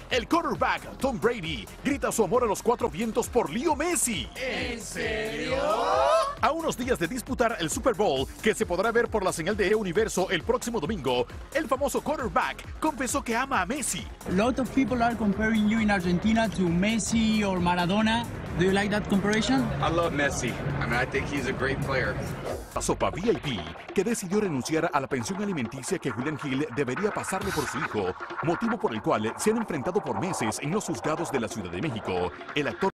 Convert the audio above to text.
El quarterback Tom Brady grita su amor a los cuatro vientos por Leo Messi. ¿En serio? A unos días de disputar el Super Bowl, que se podrá ver por la señal de Universo el próximo domingo, el famoso quarterback confesó que ama a Messi. A lot of people are comparing you in Argentina to Messi or Maradona. Do you like that comparison? I love Messi. I mean, I think he's a great player. La sopa VIP, que decidió renunciar a la pensión alimenticia que Julián Gil debería pasarle por su hijo, motivo por el cual se han enfrentado por meses en los juzgados de la Ciudad de México. El actor